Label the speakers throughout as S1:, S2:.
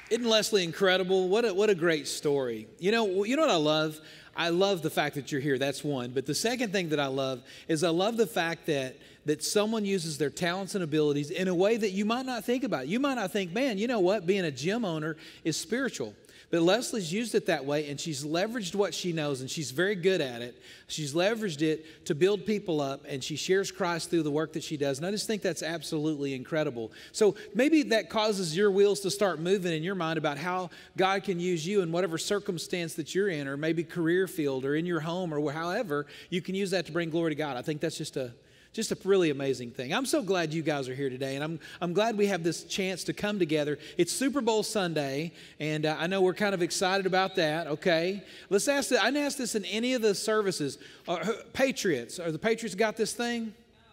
S1: Isn't Leslie incredible? What a great story. You know what I love? I love the fact that you're here. That's one. But the second thing that I love is I love the fact that someone uses their talents and abilities in a way that you might not think about. You might not think, man, you know what? Being a gym owner is spiritual. But Leslie's used it that way, and she's leveraged what she knows, and she's very good at it. She's leveraged it to build people up, and she shares Christ through the work that she does. And I just think that's absolutely incredible. So maybe that causes your wheels to start moving in your mind about how God can use you in whatever circumstance that you're in, or maybe career field, or in your home, or however you can use that to bring glory to God. I think that's just a really amazing thing. I'm so glad you guys are here today, and I'm glad we have this chance to come together. It's Super Bowl Sunday, and I know we're kind of excited about that, okay? Let's ask this. I didn't ask this in any of the services. Patriots, are the Patriots got this thing?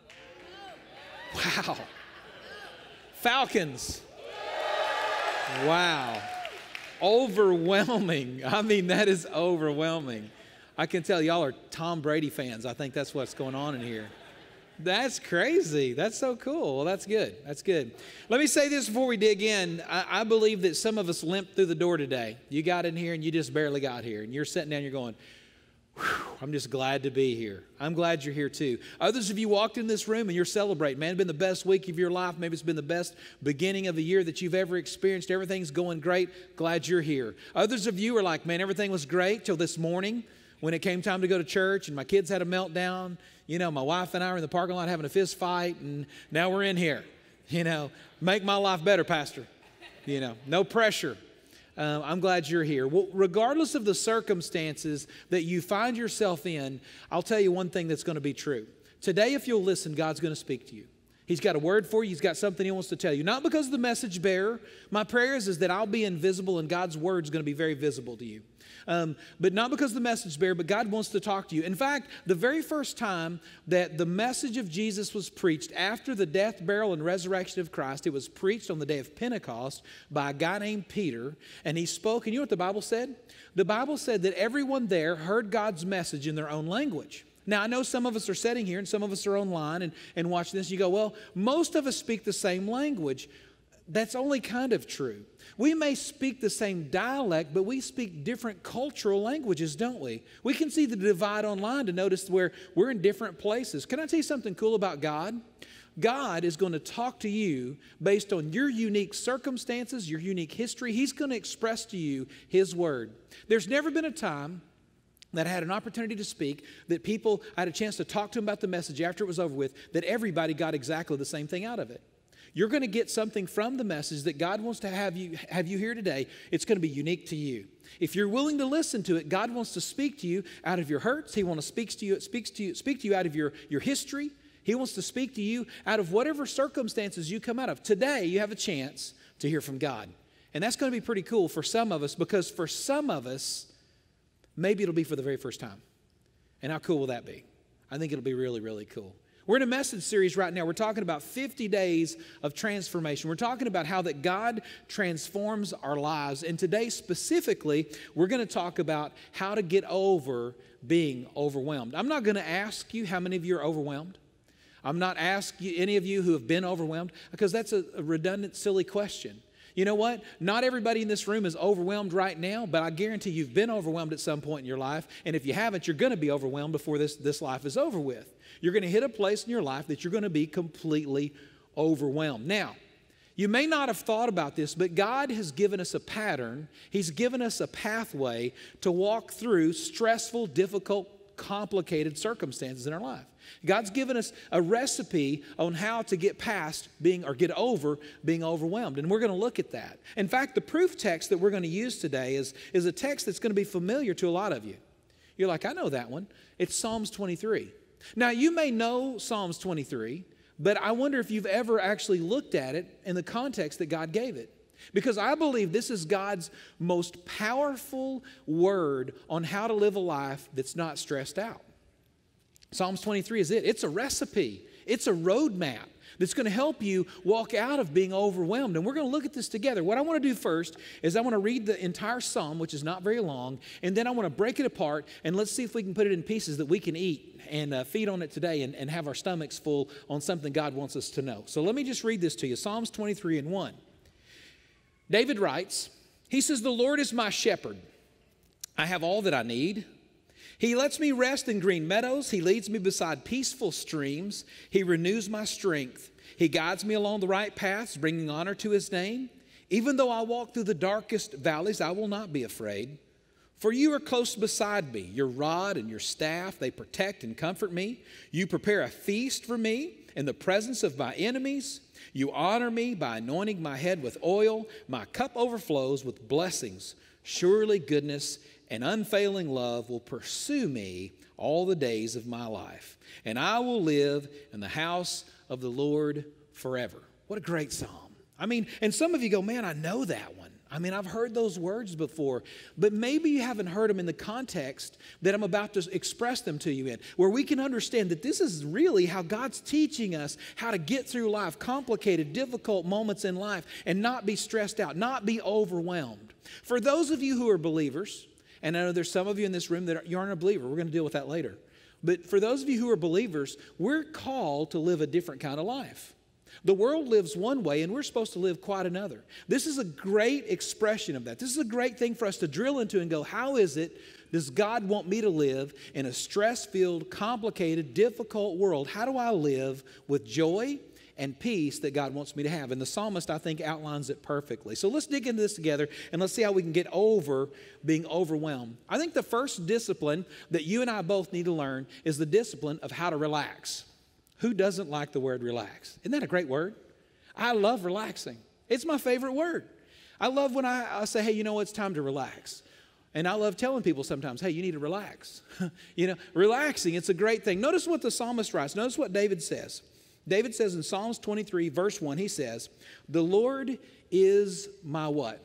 S1: Wow. Falcons. Wow. Overwhelming. I mean, that is overwhelming. I can tell y'all are Tom Brady fans. I think that's what's going on in here. That's crazy. That's so cool. Well, that's good. That's good. Let me say this before we dig in. I believe that some of us limped through the door today. You got in here and you just barely got here. And you're sitting down, you're going, I'm just glad to be here. I'm glad you're here too. Others of you walked in this room and you're celebrating. Man, it's been the best week of your life. Maybe it's been the best beginning of the year that you've ever experienced. Everything's going great. Glad you're here. Others of you are like, man, everything was great till this morning when it came time to go to church and my kids had a meltdown. You know, my wife and I were in the parking lot having a fist fight, and now we're in here. You know, make my life better, Pastor. You know, no pressure. I'm glad you're here. Well, regardless of the circumstances that you find yourself in, I'll tell you one thing that's going to be true. Today, if you'll listen, God's going to speak to you. He's got a word for you. He's got something He wants to tell you. Not because of the message bearer. My prayer is that I'll be invisible and God's word is going to be very visible to you. But not because of the message bearer, but God wants to talk to you. In fact, the very first time that the message of Jesus was preached after the death, burial, and resurrection of Christ, it was preached on the day of Pentecost by a guy named Peter. And he spoke, and you know what the Bible said? The Bible said that everyone there heard God's message in their own language. Now, I know some of us are sitting here and some of us are online and watching this. You go, well, most of us speak the same language. That's only kind of true. We may speak the same dialect, but we speak different cultural languages, don't we? We can see the divide online to notice where we're in different places. Can I tell you something cool about God? God is going to talk to you based on your unique circumstances, your unique history. He's going to express to you His word. There's never been a time that I had an opportunity to speak, that I had a chance to talk to them about the message after it was over with, that everybody got exactly the same thing out of it. You're going to get something from the message that God wants to have you here today. It's going to be unique to you. If you're willing to listen to it, God wants to speak to you out of your hurts. He wants to speak to you out of your history. He wants to speak to you out of whatever circumstances you come out of. Today, you have a chance to hear from God. And that's going to be pretty cool for some of us, because for some of us, maybe it'll be for the very first time. And how cool will that be? I think it'll be really, really cool. We're in a message series right now. We're talking about 50 days of transformation. We're talking about how that God transforms our lives. And today specifically, we're going to talk about how to get over being overwhelmed. I'm not going to ask you how many of you are overwhelmed. I'm not asking any of you who have been overwhelmed, because that's a redundant, silly question. You know what? Not everybody in this room is overwhelmed right now, but I guarantee you've been overwhelmed at some point in your life. And if you haven't, you're going to be overwhelmed before this life is over with. You're going to hit a place in your life that you're going to be completely overwhelmed. Now, you may not have thought about this, but God has given us a pattern. He's given us a pathway to walk through stressful, difficult, complicated circumstances in our life. God's given us a recipe on how to get past get over being overwhelmed. And we're going to look at that. In fact, the proof text that we're going to use today is a text that's going to be familiar to a lot of you. You're like, I know that one. It's Psalms 23. Now, you may know Psalms 23, but I wonder if you've ever actually looked at it in the context that God gave it. Because I believe this is God's most powerful word on how to live a life that's not stressed out. Psalms 23 is it. It's a recipe. It's a roadmap that's going to help you walk out of being overwhelmed. And we're going to look at this together. What I want to do first is I want to read the entire psalm, which is not very long, and then I want to break it apart, and let's see if we can put it in pieces that we can eat and feed on it today and have our stomachs full on something God wants us to know. So let me just read this to you. Psalms 23:1. David writes, He says, the Lord is my shepherd. I have all that I need. He lets me rest in green meadows. He leads me beside peaceful streams. He renews my strength. He guides me along the right paths, bringing honor to his name. Even though I walk through the darkest valleys, I will not be afraid. For you are close beside me. Your rod and your staff, they protect and comfort me. You prepare a feast for me in the presence of my enemies. You honor me by anointing my head with oil. My cup overflows with blessings. Surely goodness and unfailing love will pursue me all the days of my life, and I will live in the house of the Lord forever. What a great psalm. I mean, and some of you go, man, I know that one. I mean, I've heard those words before, but maybe you haven't heard them in the context that I'm about to express them to you in, where we can understand that this is really how God's teaching us how to get through life, complicated, difficult moments in life, and not be stressed out, not be overwhelmed. For those of you who are believers, and I know there's some of you in this room that you aren't a believer. We're going to deal with that later. But for those of you who are believers, we're called to live a different kind of life. The world lives one way, and we're supposed to live quite another. This is a great expression of that. This is a great thing for us to drill into and go, how is it does God want me to live in a stress-filled, complicated, difficult world? How do I live with joy and peace that God wants me to have? And the psalmist, I think, outlines it perfectly. So let's dig into this together, and let's see how we can get over being overwhelmed. I think the first discipline that you and I both need to learn is the discipline of how to relax. Who doesn't like the word relax? Isn't that a great word? I love relaxing. It's my favorite word. I love when I say, hey, you know, it's time to relax. And I love telling people sometimes, hey, you need to relax. You know, relaxing, it's a great thing. Notice what the psalmist writes. Notice what David says. David says in Psalms 23, verse 1, he says, the Lord is my what?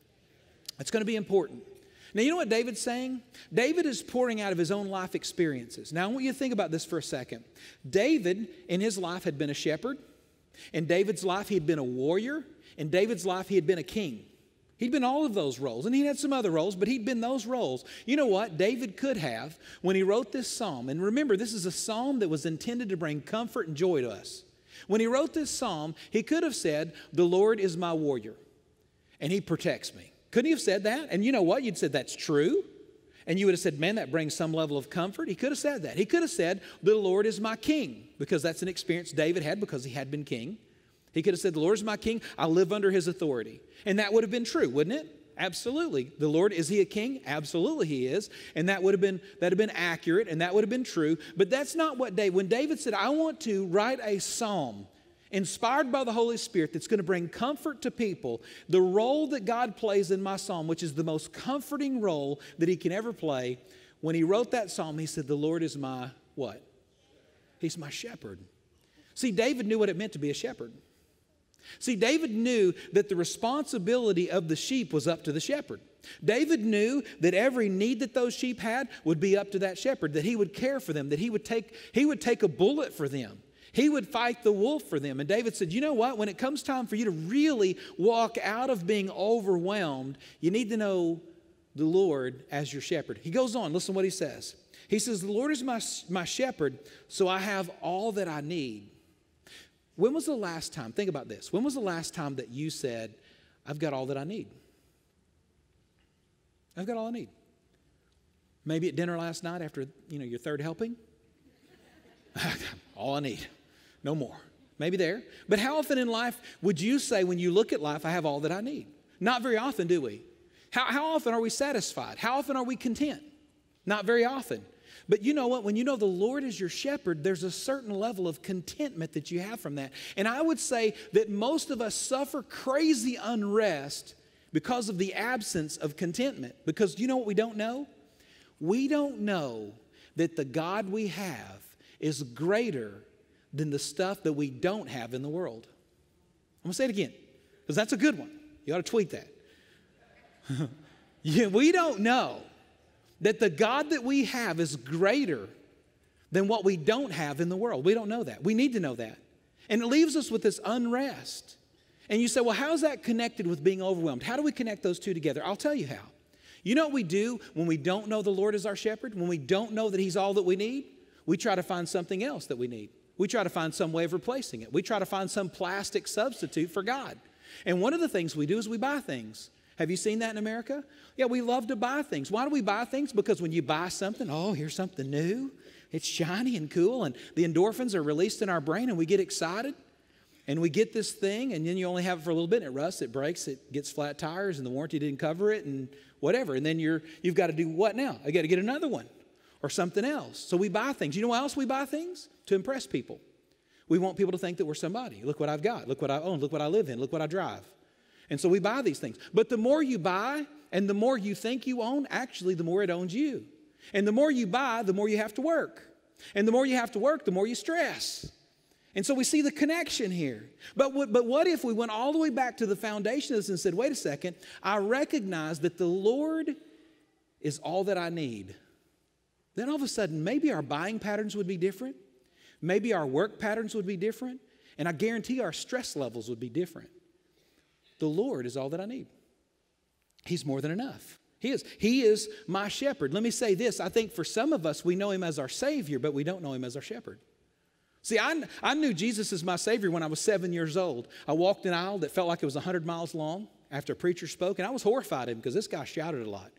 S1: It's going to be important. Now, you know what David's saying? David is pouring out of his own life experiences. Now, I want you to think about this for a second. David, in his life, had been a shepherd. In David's life, he had been a warrior. In David's life, he had been a king. He'd been all of those roles, and he had some other roles, but he'd been those roles. You know what? David could have, when he wrote this psalm, and remember, this is a psalm that was intended to bring comfort and joy to us. When he wrote this psalm, he could have said, the Lord is my warrior, and he protects me. Couldn't he have said that? And you know what? You'd said, that's true. And you would have said, man, that brings some level of comfort. He could have said that. He could have said, the Lord is my king, because that's an experience David had because he had been king. He could have said, the Lord is my king. I live under his authority. And that would have been true, wouldn't it? Absolutely. The Lord, is he a king? Absolutely he is. And that would have been accurate, and that would have been true. But that's not what when David said, I want to write a psalm inspired by the Holy Spirit that's going to bring comfort to people, the role that God plays in my psalm, which is the most comforting role that he can ever play, when he wrote that psalm, he said, the Lord is my what? He's my shepherd. See, David knew what it meant to be a shepherd. See, David knew that the responsibility of the sheep was up to the shepherd. David knew that every need that those sheep had would be up to that shepherd, that he would care for them, that he would take a bullet for them. He would fight the wolf for them. And David said, you know what? When it comes time for you to really walk out of being overwhelmed, you need to know the Lord as your shepherd. He goes on, listen to what he says. He says, the Lord is my shepherd, so I have all that I need. When was the last time, think about this, when was the last time that you said, I've got all that I need? I've got all I need. Maybe at dinner last night after, your third helping. All I need. No more. Maybe there. But how often in life would you say when you look at life, I have all that I need? Not very often, do we? How often are we satisfied? How often are we content? Not very often. But you know what? When you know the Lord is your shepherd, there's a certain level of contentment that you have from that. And I would say that most of us suffer crazy unrest because of the absence of contentment. Because you know what we don't know? We don't know that the God we have is greater than the stuff that we don't have in the world. I'm going to say it again, because that's a good one. You ought to tweet that. We don't know that the God that we have is greater than what we don't have in the world. We don't know that. We need to know that. And it leaves us with this unrest. And you say, well, how is that connected with being overwhelmed? How do we connect those two together? I'll tell you how. You know what we do when we don't know the Lord is our shepherd? When we don't know that he's all that we need? We try to find something else that we need. We try to find some way of replacing it. We try to find some plastic substitute for God. And one of the things we do is we buy things. Have you seen that in America? Yeah, we love to buy things. Why do we buy things? Because when you buy something, oh, here's something new. It's shiny and cool, and the endorphins are released in our brain, and we get excited. And we get this thing, and then you only have it for a little bit, and it rusts, it breaks, it gets flat tires, and the warranty didn't cover it, and whatever. And then you've got to do what now? I got to get another one or something else. So we buy things. You know why else we buy things? To impress people. We want people to think that we're somebody. Look what I've got. Look what I own. Look what I live in. Look what I drive. And so we buy these things. But the more you buy and the more you think you own, actually the more it owns you. And the more you buy, the more you have to work. And the more you have to work, the more you stress. And so we see the connection here. But what if we went all the way back to the foundation of this and said, wait a second, I recognize that the Lord is all that I need. Then all of a sudden, maybe our buying patterns would be different. Maybe our work patterns would be different. And I guarantee our stress levels would be different. The Lord is all that I need. He's more than enough. He is. He is my shepherd. Let me say this. I think for some of us, we know him as our Savior, but we don't know him as our shepherd. See, I knew Jesus as my Savior when I was 7 years old. I walked an aisle that felt like it was 100 miles long after a preacher spoke, and I was horrified at him because this guy shouted a lot.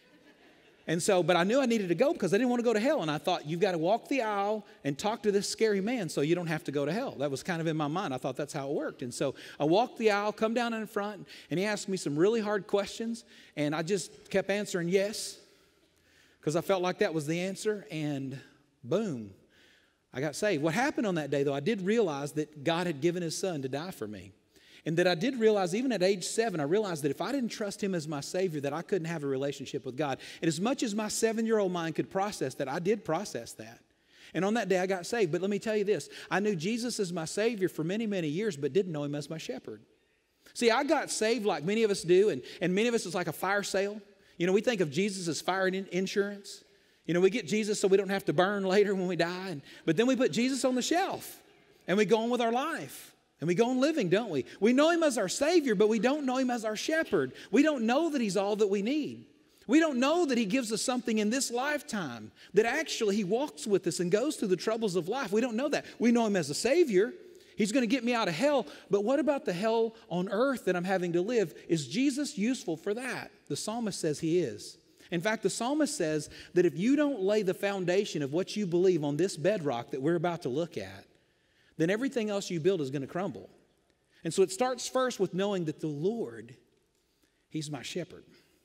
S1: And so, but I knew I needed to go because I didn't want to go to hell. And I thought, you've got to walk the aisle and talk to this scary man so you don't have to go to hell. That was kind of in my mind. I thought that's how it worked. And so I walked the aisle, come down in front, and he asked me some really hard questions. And I just kept answering yes because I felt like that was the answer. And boom, I got saved. What happened on that day, though, I did realize that God had given his son to die for me. And that I did realize, even at age 7, I realized that if I didn't trust him as my Savior, that I couldn't have a relationship with God. And as much as my 7-year-old mind could process that, I did process that. And on that day, I got saved. But let me tell you this. I knew Jesus as my Savior for many, many years, but didn't know him as my shepherd. See, I got saved like many of us do, and many of us, it's like a fire sale. You know, we think of Jesus as fire insurance. You know, we get Jesus so we don't have to burn later when we die. But then we put Jesus on the shelf, and we go on with our life. And we go on living, don't we? We know him as our Savior, but we don't know him as our shepherd. We don't know that he's all that we need. We don't know that he gives us something in this lifetime, that actually he walks with us and goes through the troubles of life. We don't know that. We know him as a Savior. He's going to get me out of hell. But what about the hell on earth that I'm having to live? Is Jesus useful for that? The psalmist says he is. In fact, the psalmist says that if you don't lay the foundation of what you believe on this bedrock that we're about to look at, then everything else you build is going to crumble. And so it starts first with knowing that the Lord, he's my shepherd.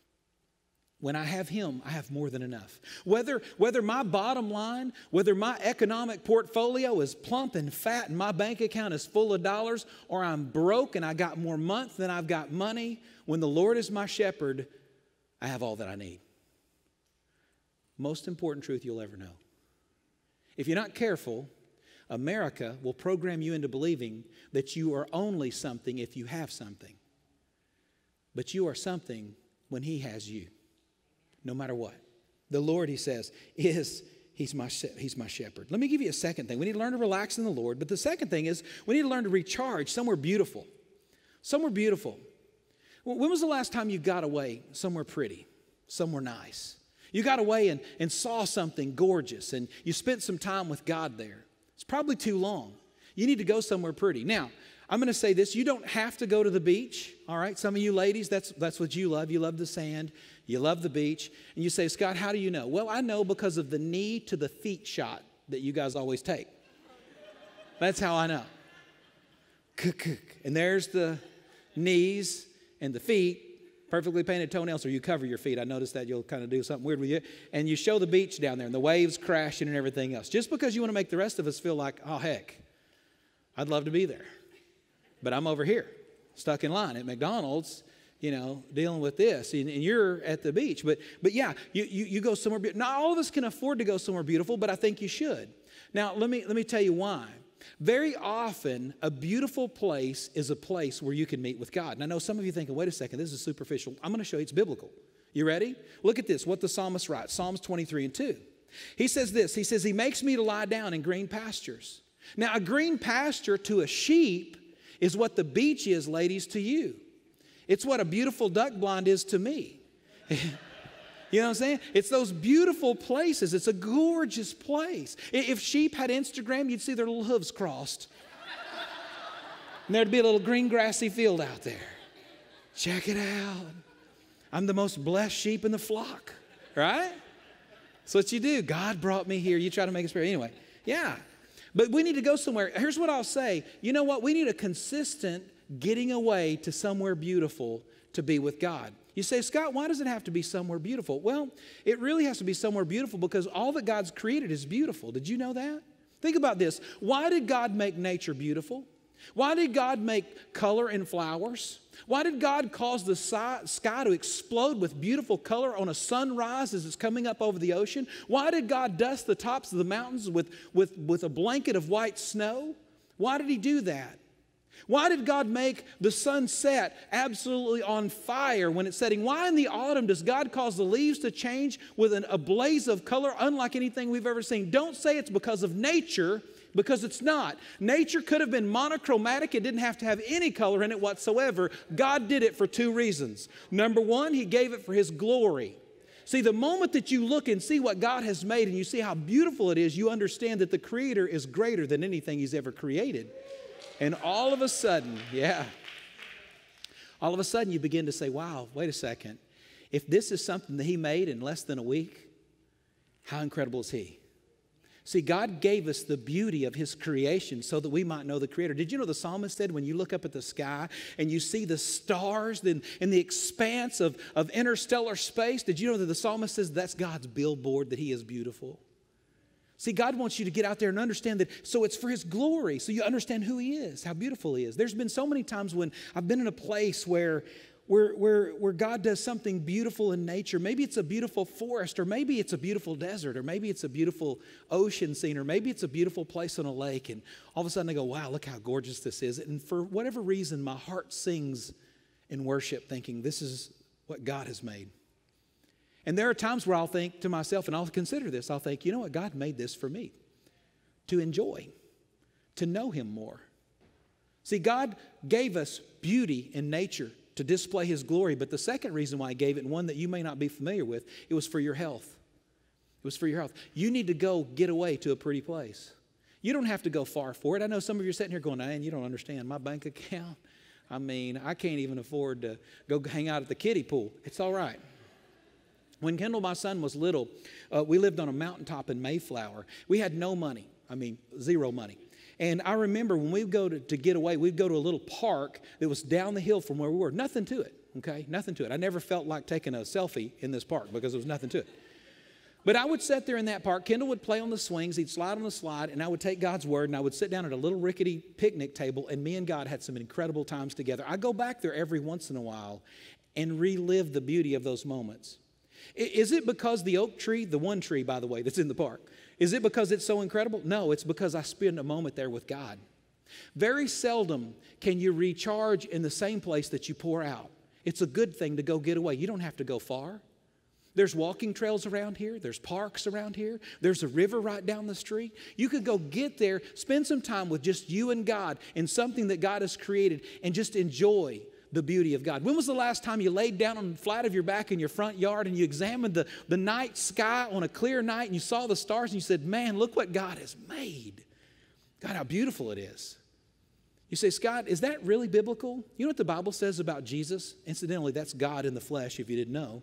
S1: When I have him, I have more than enough. Whether my bottom line, whether my economic portfolio is plump and fat and my bank account is full of dollars, or I'm broke and I got more month than I've got money, when the Lord is my shepherd, I have all that I need. Most important truth you'll ever know. If you're not careful, America will program you into believing that you are only something if you have something. But you are something when he has you, no matter what. The Lord, he says, he's my shepherd. Let me give you a second thing. We need to learn to relax in the Lord. But the second thing is we need to learn to recharge somewhere beautiful. Somewhere beautiful. When was the last time you got away somewhere pretty, somewhere nice? You got away and saw something gorgeous and you spent some time with God there. It's probably too long. You need to go somewhere pretty. Now, I'm going to say this. You don't have to go to the beach, all right? Some of you ladies, that's what you love. You love the sand. You love the beach. And you say, Scott, how do you know? Well, I know because of the knee to the feet shot that you guys always take. That's how I know. And there's the knees and the feet. Perfectly painted toenails, or you cover your feet. I noticed that you'll kind of do something weird with you. And you show the beach down there and the waves crashing and everything else. Just because you want to make the rest of us feel like, oh, heck, I'd love to be there. But I'm over here, stuck in line at McDonald's, you know, dealing with this. And you're at the beach. But yeah, you go somewhere beautiful. Not all of us can afford to go somewhere beautiful, but I think you should. Now, let me tell you why. Very often, a beautiful place is a place where you can meet with God. And I know some of you thinking, wait a second, this is superficial. I'm going to show you it's biblical. You ready? Look at this, what the psalmist writes, Psalms 23:2. He says this, he says, he makes me to lie down in green pastures. Now, a green pasture to a sheep is what the beach is, ladies, to you. It's what a beautiful duck blind is to me. You know what I'm saying? It's those beautiful places. It's a gorgeous place. If sheep had Instagram, you'd see their little hooves crossed. And there'd be a little green grassy field out there. Check it out. I'm the most blessed sheep in the flock, right? That's what you do. God brought me here. You try to make it spiritual. Anyway, yeah. But we need to go somewhere. Here's what I'll say. You know what? We need a consistent getting away to somewhere beautiful to be with God. You say, Scott, why does it have to be somewhere beautiful? Well, it really has to be somewhere beautiful because all that God's created is beautiful. Did you know that? Think about this. Why did God make nature beautiful? Why did God make color in flowers? Why did God cause the sky to explode with beautiful color on a sunrise as it's coming up over the ocean? Why did God dust the tops of the mountains with a blanket of white snow? Why did He do that? Why did God make the sun set absolutely on fire when it's setting? Why in the autumn does God cause the leaves to change with a blaze of color unlike anything we've ever seen? Don't say it's because of nature, because it's not. Nature could have been monochromatic. It didn't have to have any color in it whatsoever. God did it for two reasons. Number one, He gave it for His glory. See, the moment that you look and see what God has made and you see how beautiful it is, you understand that the Creator is greater than anything He's ever created. And all of a sudden, all of a sudden you begin to say, wow, wait a second. If this is something that He made in less than a week, how incredible is He? See, God gave us the beauty of His creation so that we might know the Creator. Did you know the psalmist said when you look up at the sky and you see the stars in the expanse of interstellar space, did you know that the psalmist says that's God's billboard, that He is beautiful? See, God wants you to get out there and understand that, so it's for His glory, so you understand who He is, how beautiful He is. There's been so many times when I've been in a place where God does something beautiful in nature. Maybe it's a beautiful forest, or maybe it's a beautiful desert, or maybe it's a beautiful ocean scene, or maybe it's a beautiful place on a lake, and all of a sudden I go, wow, look how gorgeous this is. And for whatever reason, my heart sings in worship thinking, this is what God has made. And there are times where I'll think to myself, and I'll consider this, I'll think, you know what, God made this for me, to enjoy, to know Him more. See, God gave us beauty in nature to display His glory, but the second reason why He gave it, and one that you may not be familiar with, it was for your health. It was for your health. You need to go get away to a pretty place. You don't have to go far for it. I know some of you are sitting here going, man, you don't understand. My bank account, I can't even afford to go hang out at the kiddie pool. It's all right. When Kendall, my son, was little, we lived on a mountaintop in Mayflower. We had no money, zero money. And I remember when we'd go to get away, we'd go to a little park that was down the hill from where we were. Nothing to it, okay? Nothing to it. I never felt like taking a selfie in this park because there was nothing to it. But I would sit there in that park. Kendall would play on the swings. He'd slide on the slide, and I would take God's Word, and I would sit down at a little rickety picnic table, and me and God had some incredible times together. I go back there every once in a while and relive the beauty of those moments. Is it because the oak tree, the one tree, by the way, that's in the park, is it because it's so incredible? No, it's because I spend a moment there with God. Very seldom can you recharge in the same place that you pour out. It's a good thing to go get away. You don't have to go far. There's walking trails around here. There's parks around here. There's a river right down the street. You could go get there, spend some time with just you and God in something that God has created, and just enjoy the beauty of God. When was the last time you laid down on the flat of your back in your front yard and you examined the night sky on a clear night and you saw the stars and you said, man, look what God has made. God, how beautiful it is. You say, Scott, is that really biblical? You know what the Bible says about Jesus? Incidentally, that's God in the flesh, if you didn't know.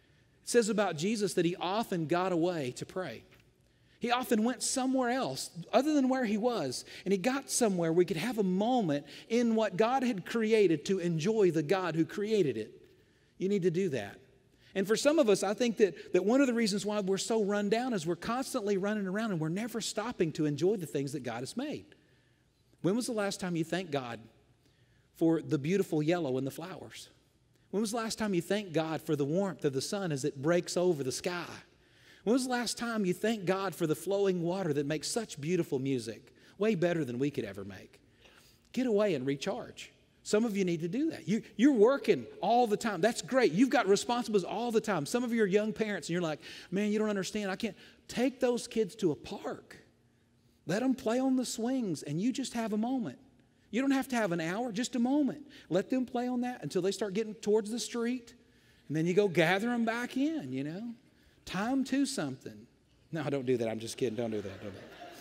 S1: It says about Jesus that He often got away to pray. He often went somewhere else other than where He was. And He got somewhere where He could have a moment in what God had created to enjoy the God who created it. You need to do that. And for some of us, I think that one of the reasons why we're so run down is we're constantly running around and we're never stopping to enjoy the things that God has made. When was the last time you thanked God for the beautiful yellow in the flowers? When was the last time you thanked God for the warmth of the sun as it breaks over the sky? When was the last time you thanked God for the flowing water that makes such beautiful music? Way better than we could ever make. Get away and recharge. Some of you need to do that. You're working all the time. That's great. You've got responsibilities all the time. Some of you are young parents and you're like, man, you don't understand. I can't. Take those kids to a park. Let them play on the swings and you just have a moment. You don't have to have an hour, just a moment. Let them play on that until they start getting towards the street. And then you go gather them back in, you know. Time to something. No, don't do that. I'm just kidding. Don't do that. Don't do that.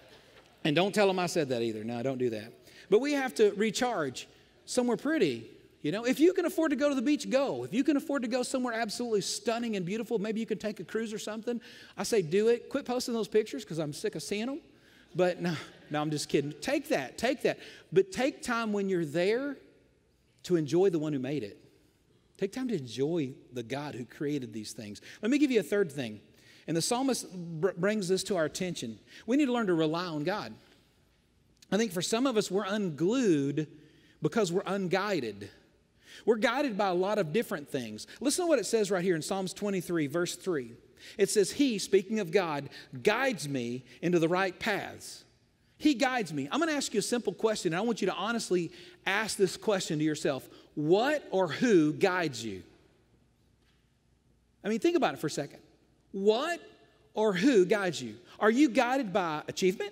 S1: And don't tell them I said that either. No, don't do that. But we have to recharge somewhere pretty You know, if you can afford to go to the beach, go. If you can afford to go somewhere absolutely stunning and beautiful, maybe you can take a cruise or something. I say do it. Quit posting those pictures because I'm sick of seeing them. But no, I'm just kidding. Take that. But take time when you're there to enjoy the one who made it. Take time to enjoy the God who created these things. Let me give you a third thing. And the psalmist brings this to our attention. We need to learn to rely on God. I think for some of us, we're unglued because we're unguided. We're guided by a lot of different things. Listen to what it says right here in Psalms 23, verse 3. It says, He, speaking of God, guides me into the right paths. He guides me. I'm going to ask you a simple question, and I want you to honestly ask this question to yourself. What or who guides you? I mean, think about it for a second. What or who guides you? Are you guided by achievement?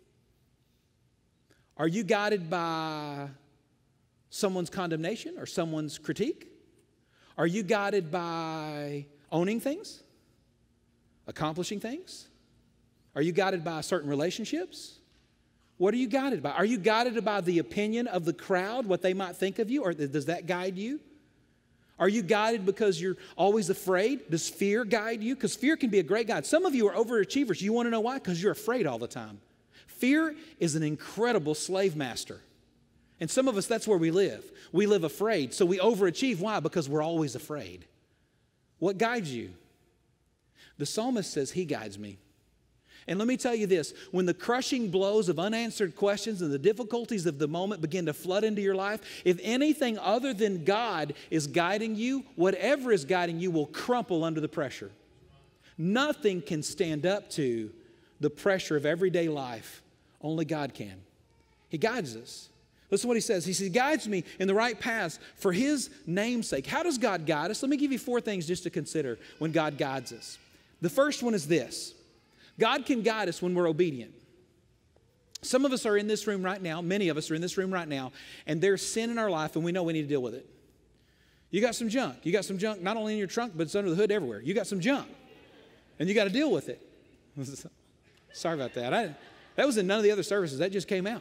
S1: Are you guided by someone's condemnation or someone's critique? Are you guided by owning things? Accomplishing things? Are you guided by certain relationships? What are you guided by? Are you guided by the opinion of the crowd, what they might think of you, or does that guide you? Are you guided because you're always afraid? Does fear guide you? Because fear can be a great guide. Some of you are overachievers. You want to know why? Because you're afraid all the time. Fear is an incredible slave master. And some of us, that's where we live. We live afraid. So we overachieve. Why? Because we're always afraid. What guides you? The psalmist says, He guides me. And let me tell you this, when the crushing blows of unanswered questions and the difficulties of the moment begin to flood into your life, if anything other than God is guiding you, whatever is guiding you will crumple under the pressure. Nothing can stand up to the pressure of everyday life. Only God can. He guides us. Listen to what he says. He says, He guides me in the right paths for His name's sake. How does God guide us? Let me give you 4 things just to consider when God guides us. The first one is this. God can guide us when we're obedient. Some of us are in this room right now, many of us are in this room right now, and there's sin in our life, and we know we need to deal with it. You got some junk. You got some junk not only in your trunk, but it's under the hood everywhere. You got some junk, and you got to deal with it. Sorry about that. That was in none of the other services. That just came out.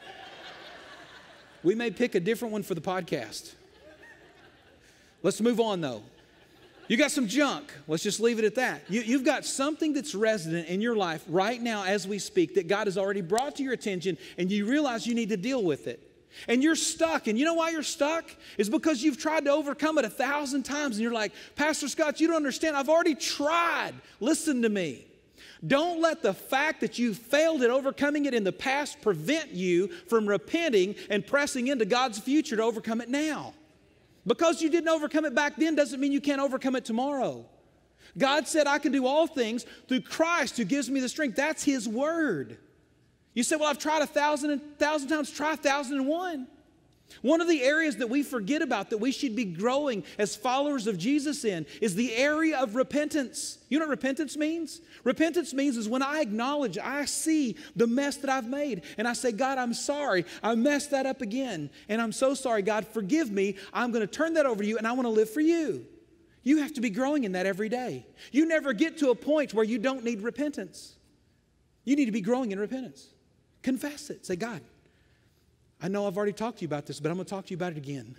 S1: We may pick a different one for the podcast. Let's move on, though. You got some junk. Let's just leave it at that. You've got something that's resident in your life right now as we speak that God has already brought to your attention, and you realize you need to deal with it. And you're stuck. And you know why you're stuck? It's because you've tried to overcome it 1,000 times, and you're like, Pastor Scott, you don't understand. I've already tried. Listen to me. Don't let the fact that you failed at overcoming it in the past prevent you from repenting and pressing into God's future to overcome it now. Because you didn't overcome it back then doesn't mean you can't overcome it tomorrow. God said, I can do all things through Christ who gives me the strength. That's His word. You say, well, I've tried 1,000 times. Try 1,001. One of the areas that we forget about that we should be growing as followers of Jesus in is the area of repentance. You know what repentance means? Repentance means is when I acknowledge, I see the mess that I've made, and I say, God, I'm sorry. I messed that up again, and I'm so sorry. God, forgive me. I'm going to turn that over to you, and I want to live for you. You have to be growing in that every day. You never get to a point where you don't need repentance. You need to be growing in repentance. Confess it. Say, God, I know I've already talked to you about this, but I'm going to talk to you about it again.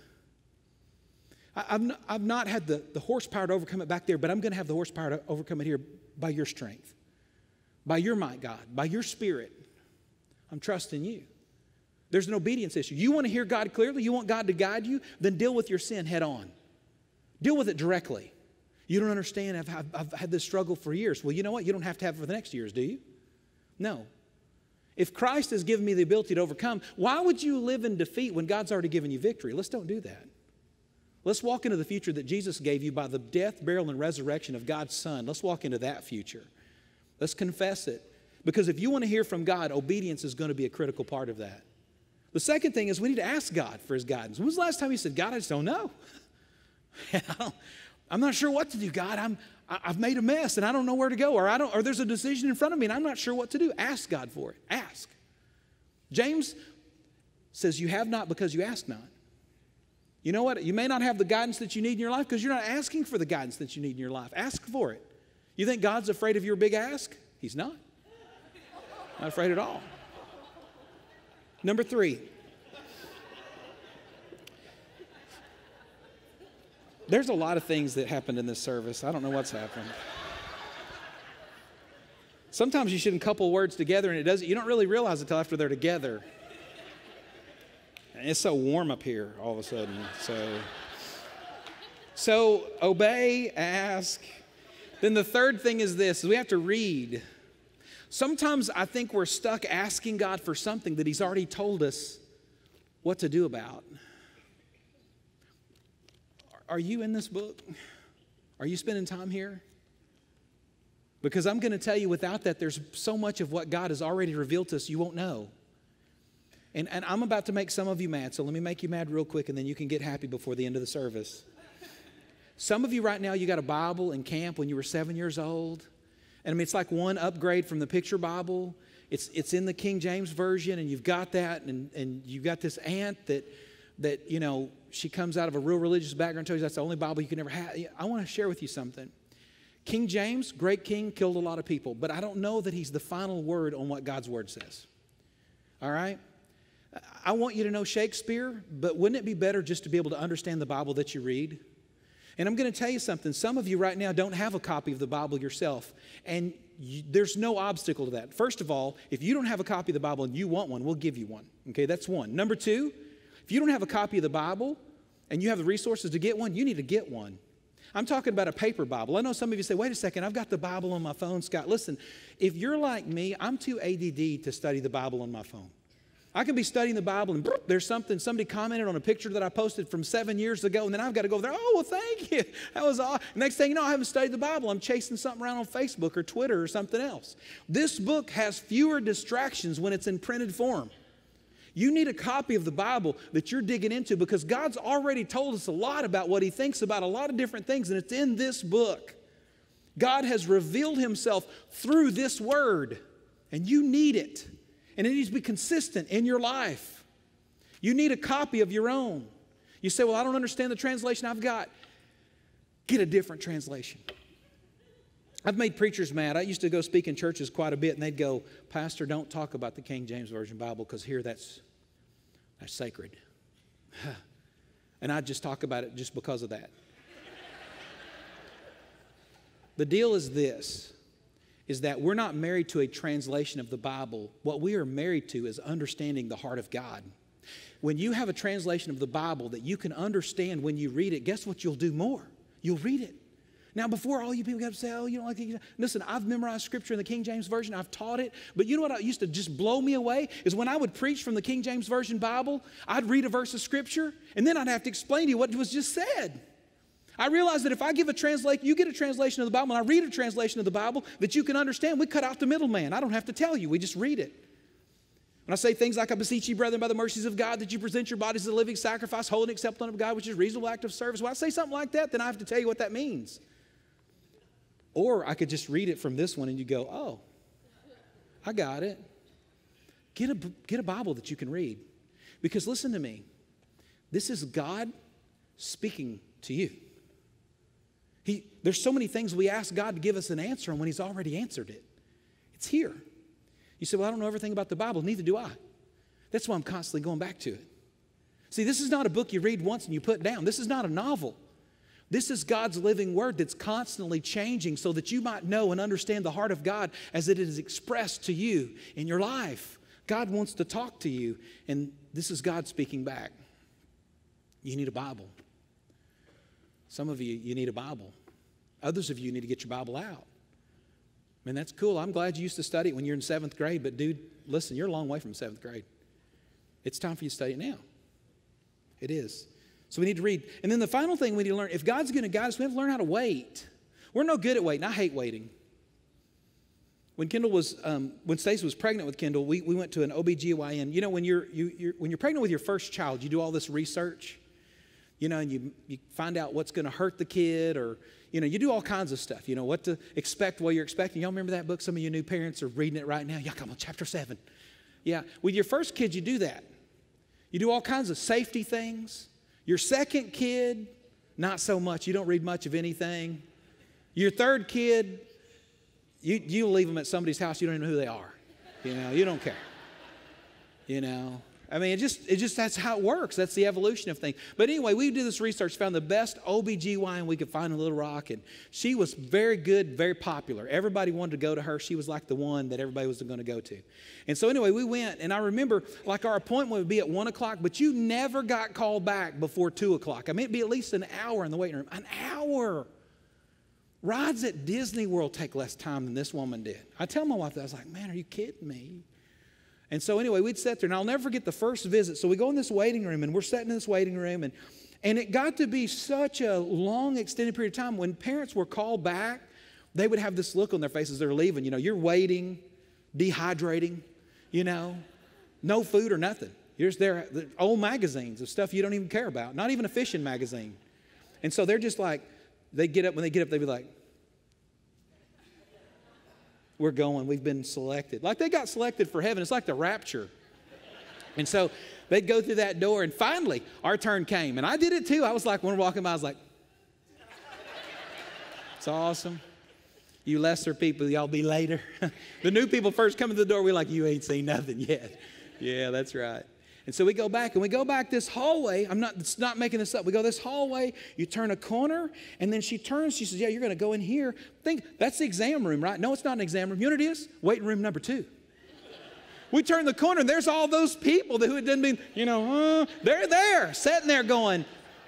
S1: I've not had the horsepower to overcome it back there, but I'm going to have the horsepower to overcome it here by your strength, by your might, God, by your Spirit. I'm trusting you. There's an obedience issue. You want to hear God clearly? You want God to guide you? Then deal with your sin head on. Deal with it directly. You don't understand. I've had this struggle for years. Well, you know what? You don't have to have it for the next years, do you? No. If Christ has given me the ability to overcome, why would you live in defeat when God's already given you victory? Let's don't do that. Let's walk into the future that Jesus gave you by the death, burial, and resurrection of God's Son. Let's walk into that future. Let's confess it. Because if you want to hear from God, obedience is going to be a critical part of that. The second thing is we need to ask God for His guidance. When was the last time you said, God, I just don't know? I'm not sure what to do, God. I've made a mess and I don't know where to go, or there's a decision in front of me and I'm not sure what to do. Ask God for it. Ask. James says you have not because you ask not. You know what? You may not have the guidance that you need in your life because you're not asking for the guidance that you need in your life. Ask for it. You think God's afraid of your big ask? He's not. Not afraid at all. Number 3. There's a lot of things that happened in this service. I don't know what's happened. Sometimes you shouldn't couple words together, and you don't really realize it until after they're together. And it's so warm up here all of a sudden. So obey, ask. Then the third thing is this, is we have to read. Sometimes I think we're stuck asking God for something that He's already told us what to do about. Are you in this book? Are you spending time here? Because I'm going to tell you, without that, there's so much of what God has already revealed to us you won't know. And I'm about to make some of you mad, so let me make you mad real quick, and then you can get happy before the end of the service. Some of you right now, you got a Bible in camp when you were 7 years old. And I mean, it's like one upgrade from the picture Bible. It's in the King James Version, and you've got that, and you've got this aunt that you know, she comes out of a real religious background, tells you that's the only Bible you can ever have. I want to share with you something. King James, great king, killed a lot of people, but I don't know that he's the final word on what God's word says. All right? I want you to know Shakespeare, but wouldn't it be better just to be able to understand the Bible that you read? And I'm going to tell you something. Some of you right now don't have a copy of the Bible yourself, and there's no obstacle to that. First of all, if you don't have a copy of the Bible and you want one, we'll give you one. Okay, that's one. Number two, if you don't have a copy of the Bible and you have the resources to get one, you need to get one. I'm talking about a paper Bible. I know some of you say, wait a second, I've got the Bible on my phone, Scott. Listen, if you're like me, I'm too ADD to study the Bible on my phone. I can be studying the Bible and there's somebody commented on a picture that I posted from 7 years ago, and then I've got to go there, oh, well, thank you. That was all. Next thing you know, I haven't studied the Bible. I'm chasing something around on Facebook or Twitter or something else. This book has fewer distractions when it's in printed form. You need a copy of the Bible that you're digging into, because God's already told us a lot about what He thinks about a lot of different things, and it's in this book. God has revealed Himself through this word, and you need it. And it needs to be consistent in your life. You need a copy of your own. You say, well, I don't understand the translation I've got. Get a different translation. I've made preachers mad. I used to go speak in churches quite a bit, and they'd go, Pastor, don't talk about the King James Version Bible, because here that's sacred. And I'd just talk about it just because of that. The deal is this, is that we're not married to a translation of the Bible. What we are married to is understanding the heart of God. When you have a translation of the Bible that you can understand when you read it, guess what you'll do more? You'll read it. Now, before all you people got to say, oh, you don't like it. Listen, I've memorized Scripture in the King James Version. I've taught it. But you know what used to just blow me away is when I would preach from the King James Version Bible, I'd read a verse of Scripture, and then I'd have to explain to you what was just said. I realized that if I give a translation, you get a translation of the Bible, and I read a translation of the Bible that you can understand, we cut out the middleman. I don't have to tell you. We just read it. When I say things like, I beseech you, brethren, by the mercies of God, that you present your bodies as a living sacrifice, holy and acceptable unto God, which is a reasonable act of service. When I say something like that, then I have to tell you what that means. Or I could just read it from this one and you go, oh, I got it. Get a Bible that you can read. Because listen to me, this is God speaking to you. There's so many things we ask God to give us an answer on when He's already answered it. It's here. You say, well, I don't know everything about the Bible. Neither do I. That's why I'm constantly going back to it. See, this is not a book you read once and you put down. This is not a novel. This is God's living word that's constantly changing so that you might know and understand the heart of God as it is expressed to you in your life. God wants to talk to you, and this is God speaking back. You need a Bible. Some of you need a Bible. Others of you need to get your Bible out. I mean, that's cool. I'm glad you used to study it when you're in 7th grade, but dude, listen, you're a long way from 7th grade. It's time for you to study it now. It is. So we need to read. And then the final thing we need to learn, if God's going to guide us, we have to learn how to wait. We're no good at waiting. I hate waiting. When when Stacey was pregnant with Kendall, we went to an OBGYN. You know, when you're pregnant with your first child, you do all this research, you know, and you find out what's going to hurt the kid, or, you know, you do all kinds of stuff, you know, what to expect while you're expecting. Y'all remember that book? Some of you new parents are reading it right now. Y'all come on, chapter 7. Yeah, with your first kid, you do that. You do all kinds of safety things. Your second kid, not so much. You don't read much of anything. Your third kid, you leave them at somebody's house. You don't even know who they are. You know, you don't care. You know, I mean, that's how it works. That's the evolution of things. But anyway, we did this research, found the best OBGYN we could find in Little Rock, and she was very good, very popular. Everybody wanted to go to her. She was like the one that everybody was going to go to. And so anyway, we went, and I remember like our appointment would be at 1 o'clock, but you never got called back before 2 o'clock. I mean, it'd be at least an hour in the waiting room. An hour. Rides at Disney World take less time than this woman did. I tell my wife that. I was like, man, are you kidding me? And so anyway, we'd sit there, and I'll never forget the first visit. So we go in this waiting room, and we're sitting in this waiting room, and it got to be such a long, extended period of time. When parents were called back, they would have this look on their faces. They're leaving. You know, you're waiting, dehydrating, you know, no food or nothing. You're just there, the old magazines of stuff you don't even care about, not even a fishing magazine. And so they're just like, when they get up, they'd be like, we're going, we've been selected. Like they got selected for heaven. It's like the rapture. And so they'd go through that door, and finally our turn came. And I did it too. I was like, when we're walking by, I was like, it's awesome. You lesser people, y'all be later. The new people first come to the door, we're like, you ain't seen nothing yet. Yeah, that's right. And so we go back, and we go back this hallway. It's not making this up. We go this hallway, you turn a corner, and then she turns, she says, yeah, you're going to go in here. That's the exam room, right? No, it's not an exam room. You know what it is? Waiting room number 2. We turn the corner, and there's all those people who it didn't mean, they're there, sitting there going.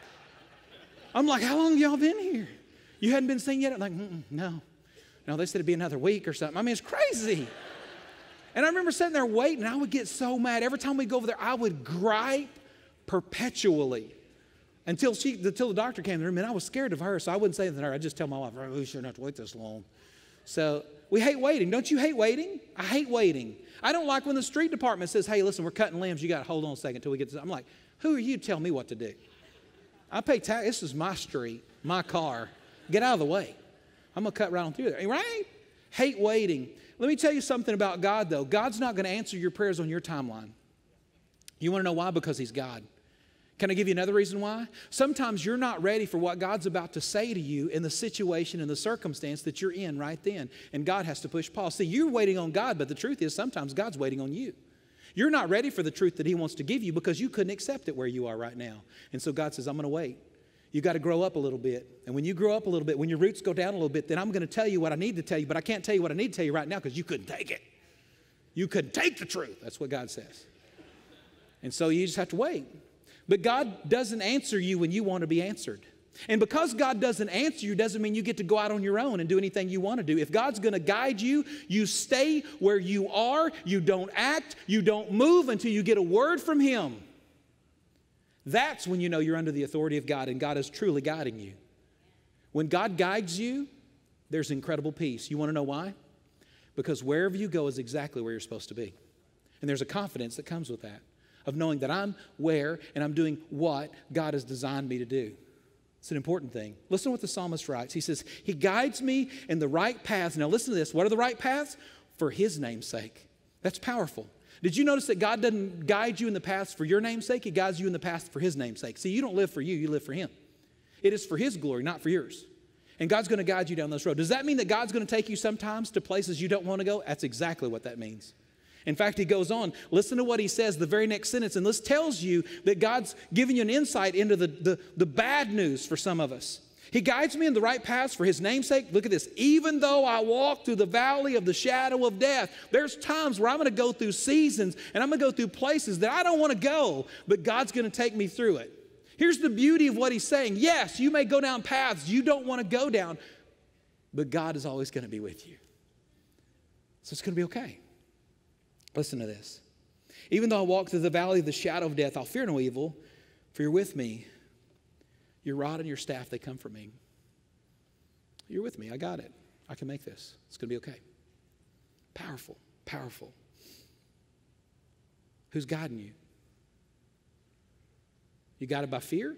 S1: I'm like, how long have y'all been here? You hadn't been seen yet? I'm like, no. No, they said it'd be another week or something. I mean, it's crazy. And I remember sitting there waiting, and I would get so mad. Every time we go over there, I would gripe perpetually until the doctor came in the room, and I was scared of her, so I wouldn't say anything to her. I'd just tell my wife, oh, we shouldn't have to wait this long. So we hate waiting. Don't you hate waiting? I hate waiting. I don't like when the street department says, hey, listen, we're cutting limbs. You got to hold on a second until we get to this. I'm like, who are you to tell me what to do? I pay tax. This is my street, my car. Get out of the way. I'm going to cut right on through there. Right? Hate waiting. Let me tell you something about God, though. God's not going to answer your prayers on your timeline. You want to know why? Because He's God. Can I give you another reason why? Sometimes you're not ready for what God's about to say to you in the situation and the circumstance that you're in right then. And God has to push pause. See, you're waiting on God, but the truth is sometimes God's waiting on you. You're not ready for the truth that He wants to give you because you couldn't accept it where you are right now. And so God says, I'm going to wait. You got to grow up a little bit. And when you grow up a little bit, when your roots go down a little bit, then I'm going to tell you what I need to tell you, but I can't tell you what I need to tell you right now because you couldn't take it. You couldn't take the truth. That's what God says. And so you just have to wait. But God doesn't answer you when you want to be answered. And because God doesn't answer you doesn't mean you get to go out on your own and do anything you want to do. If God's going to guide you, you stay where you are. You don't act. You don't move until you get a word from Him. That's when you know you're under the authority of God and God is truly guiding you. When God guides you, there's incredible peace. You want to know why? Because wherever you go is exactly where you're supposed to be. And there's a confidence that comes with that, of knowing that I'm where and I'm doing what God has designed me to do. It's an important thing. Listen to what the psalmist writes. He says, He guides me in the right paths. Now listen to this. What are the right paths? For His name's sake. That's powerful. Did you notice that God doesn't guide you in the paths for your name's sake? He guides you in the paths for His name's sake. See, you don't live for you live for Him. It is for His glory, not for yours. And God's going to guide you down this road. Does that mean that God's going to take you sometimes to places you don't want to go? That's exactly what that means. In fact, He goes on. Listen to what He says, the very next sentence. And this tells you that God's giving you an insight into the bad news for some of us. He guides me in the right paths for His name's sake. Look at this. Even though I walk through the valley of the shadow of death, there's times where I'm going to go through seasons and I'm going to go through places that I don't want to go, but God's going to take me through it. Here's the beauty of what He's saying. Yes, you may go down paths you don't want to go down, but God is always going to be with you. So it's going to be okay. Listen to this. Even though I walk through the valley of the shadow of death, I'll fear no evil, for You're with me. Your rod and Your staff, they comfort me. You're with me. I got it. I can make this. It's going to be okay. Powerful, powerful. Who's guiding you? You guided by fear?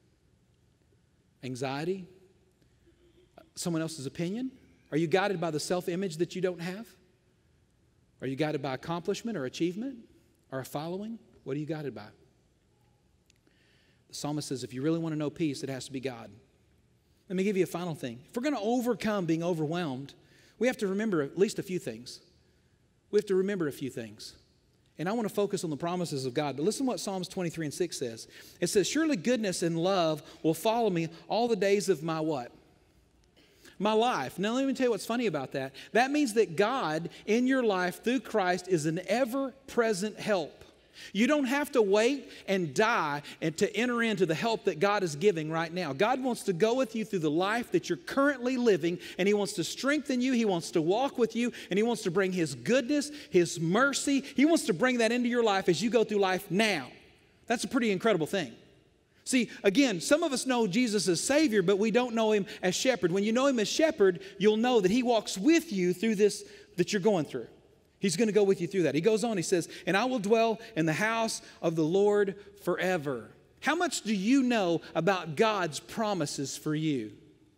S1: Anxiety? Someone else's opinion? Are you guided by the self-image that you don't have? Are you guided by accomplishment or achievement or a following? What are you guided by? The psalmist says, if you really want to know peace, it has to be God. Let me give you a final thing. If we're going to overcome being overwhelmed, we have to remember at least a few things. We have to remember a few things. And I want to focus on the promises of God. But listen to what Psalms 23:6 says. It says, surely goodness and love will follow me all the days of my what? My life. Now, let me tell you what's funny about that. That means that God in your life through Christ is an ever-present help. You don't have to wait and die and to enter into the help that God is giving right now. God wants to go with you through the life that you're currently living, and He wants to strengthen you. He wants to walk with you, and He wants to bring His goodness, His mercy. He wants to bring that into your life as you go through life now. That's a pretty incredible thing. See, again, some of us know Jesus as Savior, but we don't know Him as Shepherd. When you know Him as Shepherd, you'll know that He walks with you through this that you're going through. He's going to go with you through that. He goes on, he says, and I will dwell in the house of the Lord forever. How much do you know about God's promises for you?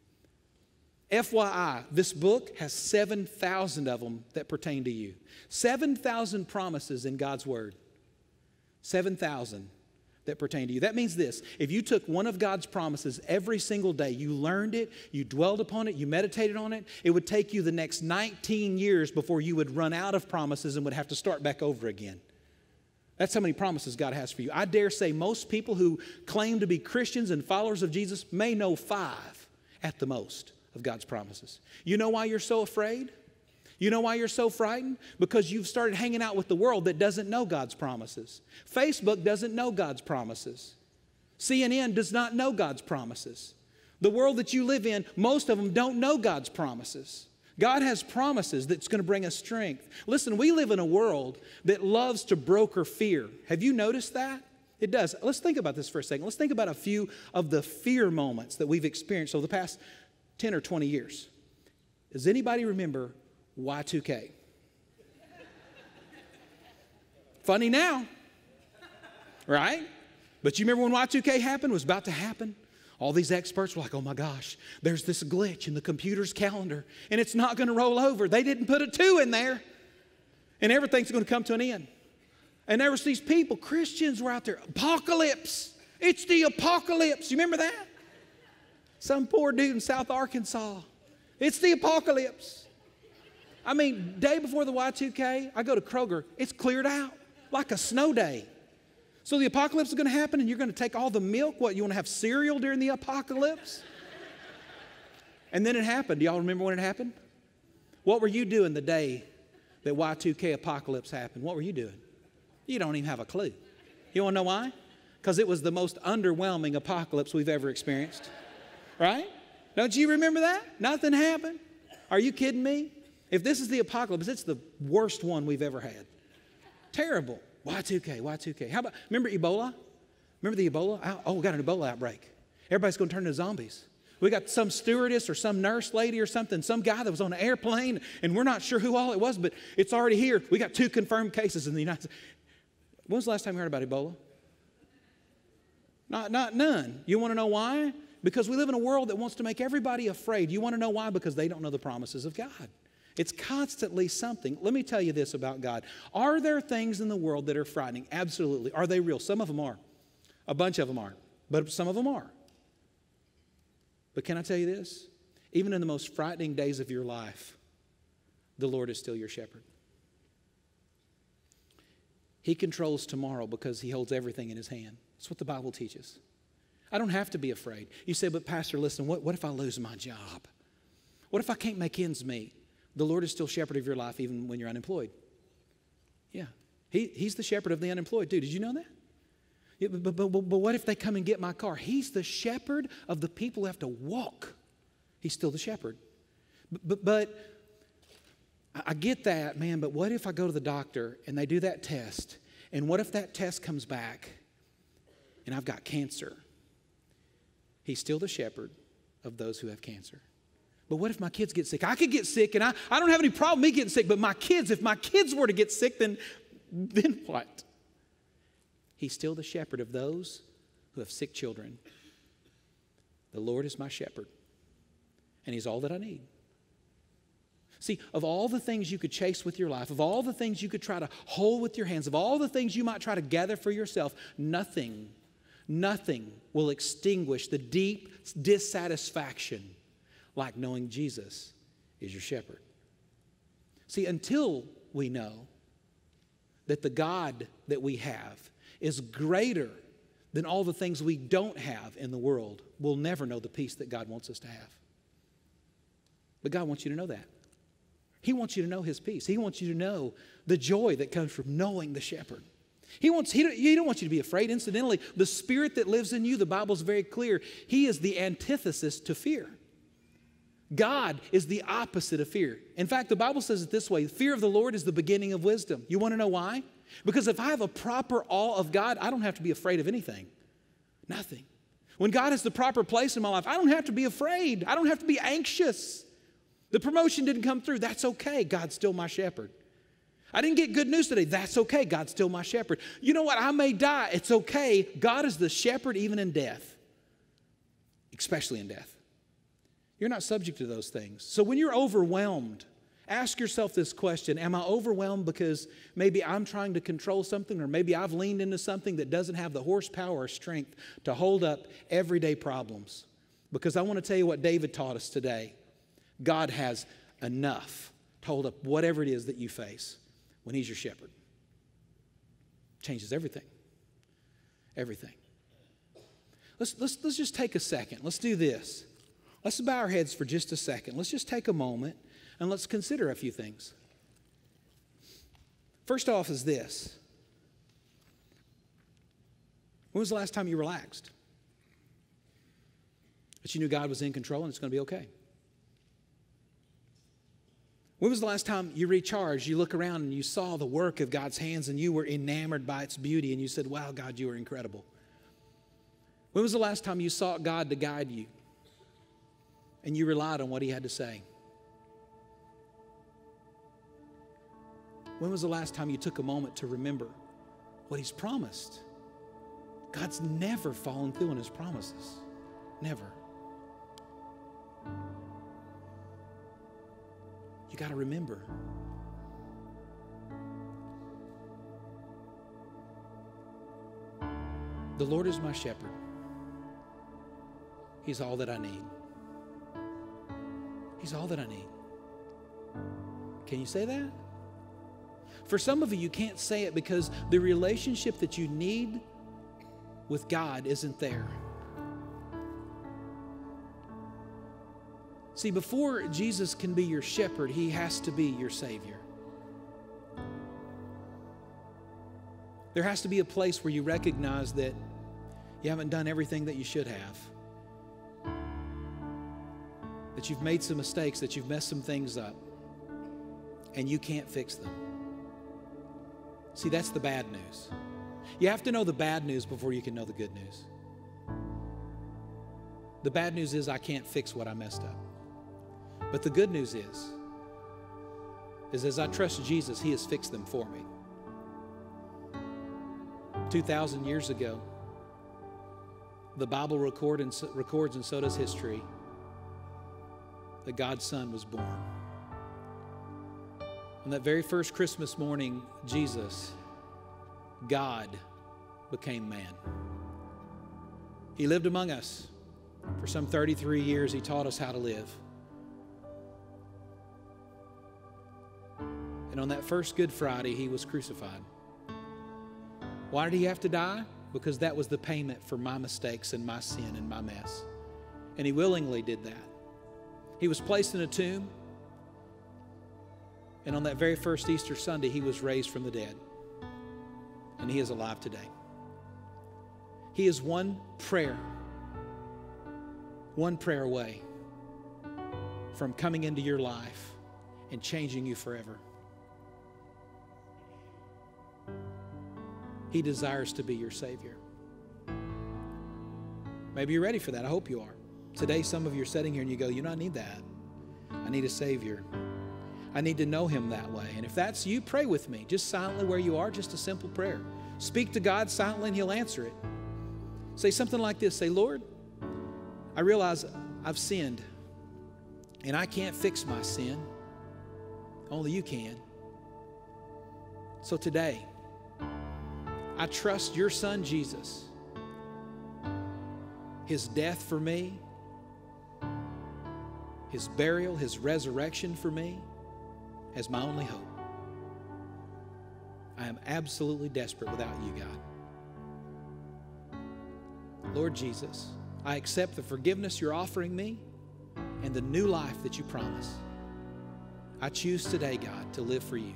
S1: FYI, this book has 7,000 of them that pertain to you. 7,000 promises in God's Word. 7,000 that pertain to you. That means this: if you took one of God's promises every single day, you learned it, you dwelled upon it, you meditated on it, it would take you the next 19 years before you would run out of promises and would have to start back over again. That's how many promises God has for you. I dare say most people who claim to be Christians and followers of Jesus may know 5 at the most of God's promises. You know why you're so afraid? You know why you're so frightened? Because you've started hanging out with the world that doesn't know God's promises. Facebook doesn't know God's promises. CNN does not know God's promises. The world that you live in, most of them don't know God's promises. God has promises that's going to bring us strength. Listen, we live in a world that loves to broker fear. Have you noticed that? It does. Let's think about this for a second. Let's think about a few of the fear moments that we've experienced over the past 10 or 20 years. Does anybody remember Y2K? Funny now, right? But you remember when Y2K happened, was about to happen? All these experts were like, oh my gosh, there's this glitch in the computer's calendar, and it's not going to roll over. They didn't put a 2 in there, and everything's going to come to an end. And there was these people, Christians were out there, apocalypse. It's the apocalypse. You remember that? Some poor dude in South Arkansas. It's the apocalypse. I mean, day before the Y2K, I go to Kroger. It's cleared out like a snow day. So the apocalypse is going to happen, and you're going to take all the milk. What, you want to have cereal during the apocalypse? And then it happened. Do y'all remember when it happened? What were you doing the day that Y2K apocalypse happened? What were you doing? You don't even have a clue. You want to know why? Because it was the most underwhelming apocalypse we've ever experienced. Right? Don't you remember that? Nothing happened. Are you kidding me? If this is the apocalypse, it's the worst one we've ever had. Terrible. Y2K. How about, remember Ebola? Remember the Ebola? Oh, we got an Ebola outbreak. Everybody's going to turn into zombies. We got some stewardess or some nurse lady or something, some guy that was on an airplane, and we're not sure who all it was, but it's already here. We got 2 confirmed cases in the United States. When was the last time you heard about Ebola? None. You want to know why? Because we live in a world that wants to make everybody afraid. You want to know why? Because they don't know the promises of God. It's constantly something. Let me tell you this about God. Are there things in the world that are frightening? Absolutely. Are they real? Some of them are. A bunch of them aren't. But some of them are. But can I tell you this? Even in the most frightening days of your life, the Lord is still your shepherd. He controls tomorrow because He holds everything in His hand. That's what the Bible teaches. I don't have to be afraid. You say, but Pastor, listen, what if I lose my job? What if I can't make ends meet? The Lord is still shepherd of your life even when you're unemployed. Yeah. He's the shepherd of the unemployed too. Did you know that? Yeah, but what if they come and get my car? He's the shepherd of the people who have to walk. He's still the shepherd. But I get that, man, but what if I go to the doctor and they do that test? And what if that test comes back and I've got cancer? He's still the shepherd of those who have cancer. But what if my kids get sick? I could get sick, and I don't have any problem me getting sick, but my kids, if my kids were to get sick, then what? He's still the shepherd of those who have sick children. The Lord is my shepherd, and He's all that I need. See, of all the things you could chase with your life, of all the things you could try to hold with your hands, of all the things you might try to gather for yourself, nothing will extinguish the deep dissatisfaction like knowing Jesus is your shepherd. See, until we know that the God that we have is greater than all the things we don't have in the world, we'll never know the peace that God wants us to have. But God wants you to know that. He wants you to know His peace. He wants you to know the joy that comes from knowing the shepherd. He don't want you to be afraid. Incidentally, the Spirit that lives in you, the Bible's very clear, He is the antithesis to fear. God is the opposite of fear. In fact, the Bible says it this way: fear of the Lord is the beginning of wisdom. You want to know why? Because if I have a proper awe of God, I don't have to be afraid of anything. Nothing. When God has the proper place in my life, I don't have to be afraid. I don't have to be anxious. The promotion didn't come through. That's okay. God's still my shepherd. I didn't get good news today. That's okay. God's still my shepherd. You know what? I may die. It's okay. God is the shepherd even in death, especially in death. You're not subject to those things. So when you're overwhelmed, ask yourself this question: am I overwhelmed because maybe I'm trying to control something, or maybe I've leaned into something that doesn't have the horsepower or strength to hold up everyday problems? Because I want to tell you what David taught us today. God has enough to hold up whatever it is that you face when He's your shepherd. Changes everything. Everything. Let's just take a second. Let's do this. Let's bow our heads for just a second. Let's just take a moment and let's consider a few things. First off is this: when was the last time you relaxed? That you knew God was in control and it's going to be okay? When was the last time you recharged, you look around and you saw the work of God's hands and you were enamored by its beauty and you said, wow, God, you are incredible? When was the last time you sought God to guide you and you relied on what He had to say? When was the last time you took a moment to remember what He's promised? God's never fallen through on His promises. Never. You got to remember. The Lord is my shepherd. He's all that I need. He's all that I need. Can you say that? For some of you, you can't say it because the relationship that you need with God isn't there. See, before Jesus can be your shepherd, He has to be your Savior. There has to be a place where you recognize that you haven't done everything that you should have, that you've made some mistakes, that you've messed some things up, and you can't fix them. See, that's the bad news. You have to know the bad news before you can know the good news. The bad news is I can't fix what I messed up. But the good news is as I trust Jesus, He has fixed them for me. 2,000 years ago, the Bible records, and so does history, that God's Son was born. On that very first Christmas morning, Jesus, God, became man. He lived among us. For some 33 years, He taught us how to live. And on that first Good Friday, He was crucified. Why did He have to die? Because that was the payment for my mistakes and my sin and my mess. And He willingly did that. He was placed in a tomb. And on that very first Easter Sunday, He was raised from the dead. And He is alive today. He is one prayer away from coming into your life and changing you forever. He desires to be your Savior. Maybe you're ready for that. I hope you are. Today, some of you are sitting here and you go, I need that. I need a Savior. I need to know Him that way. And if that's you, pray with me. Just silently where you are, just a simple prayer. Speak to God silently and He'll answer it. Say something like this. Say, Lord, I realize I've sinned and I can't fix my sin. Only You can. So today, I trust Your Son, Jesus, His death for me, His burial, His resurrection for me as my only hope. I am absolutely desperate without you, God. Lord Jesus, I accept the forgiveness you're offering me and the new life that you promise. I choose today, God, to live for you.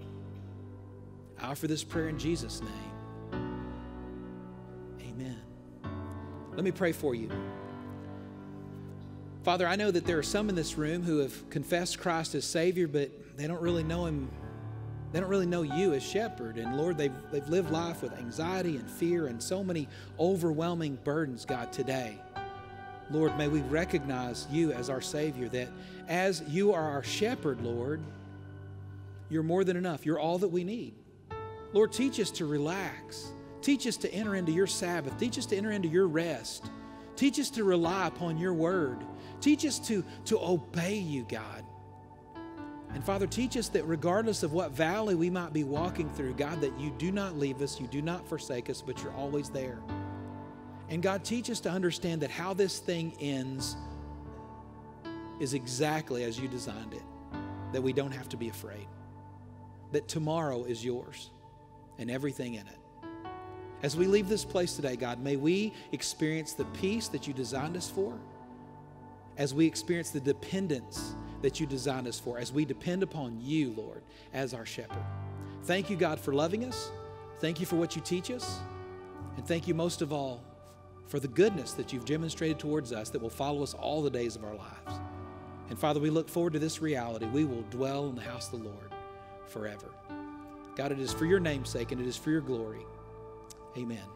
S1: I offer this prayer in Jesus' name. Amen. Let me pray for you. Father, I know that there are some in this room who have confessed Christ as Savior, but they don't really know Him. They don't really know you as Shepherd. And Lord, they've lived life with anxiety and fear and so many overwhelming burdens, God, today. Lord, may we recognize you as our Savior, that as you are our Shepherd, Lord, you're more than enough. You're all that we need. Lord, teach us to relax. Teach us to enter into your Sabbath. Teach us to enter into your rest. Teach us to rely upon your word. Teach us to obey you, God. And Father, teach us that regardless of what valley we might be walking through, God, that you do not leave us, you do not forsake us, but you're always there. And God, teach us to understand that how this thing ends is exactly as you designed it, that we don't have to be afraid, that tomorrow is yours and everything in it. As we leave this place today, God, may we experience the peace that you designed us for, as we experience the dependence that you designed us for, as we depend upon you, Lord, as our shepherd. Thank you, God, for loving us. Thank you for what you teach us. And thank you most of all for the goodness that you've demonstrated towards us that will follow us all the days of our lives. And Father, we look forward to this reality. We will dwell in the house of the Lord forever. God, it is for your name's sake and it is for your glory. Amen.